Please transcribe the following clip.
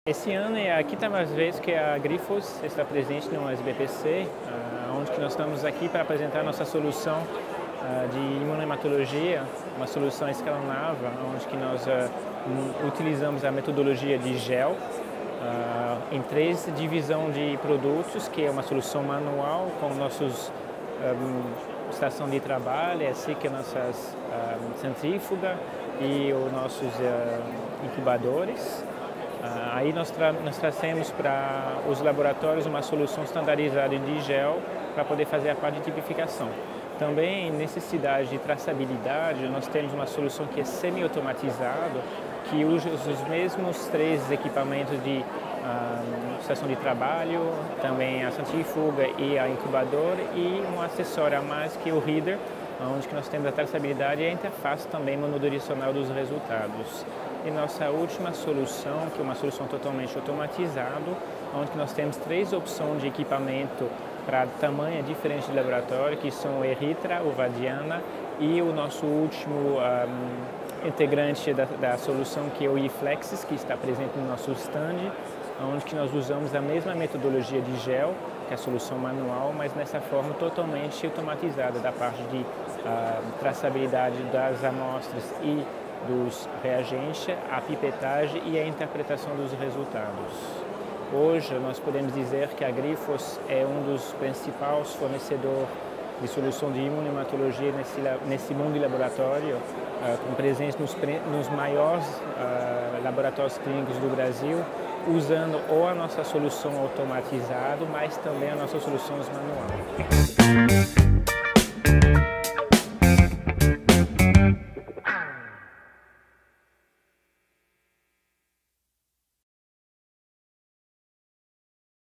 Esse ano é a quinta vez que a Grifols está presente no SBPC, onde que nós estamos aqui para apresentar nossa solução de imunohematologia, uma solução escalonava, onde que nós utilizamos a metodologia de gel em 3 divisões de produtos, que é uma solução manual com nossos estação de trabalho, assim que nossas centrífuga e os nossos incubadores. Aí nós trazemos para os laboratórios uma solução standardizada de gel para poder fazer a parte de tipificação. Também, necessidade de traçabilidade, nós temos uma solução que é semi-automatizada, que usa os mesmos 3 equipamentos de estação de trabalho, também a centrífuga e a incubadora e um acessório a mais que é o reader, onde que nós temos a traçabilidade e a interface também monodirecional dos resultados. E nossa última solução, que é uma solução totalmente automatizada, onde que nós temos 3 opções de equipamento para tamanho diferente de laboratório, que são o Erythra, o Vadiana e o nosso último integrante da solução, que é o eFlexis, que está presente no nosso stand, onde que nós usamos a mesma metodologia de gel, que é a solução manual, mas nessa forma totalmente automatizada, da parte de traçabilidade das amostras e dos reagentes, a pipetagem e a interpretação dos resultados. Hoje nós podemos dizer que a Grifols é um dos principais fornecedores de solução de imunohematologia nesse mundo de laboratório, com presença nos maiores laboratórios clínicos do Brasil, usando ou a nossa solução automatizada, mas também a nossa solução manual.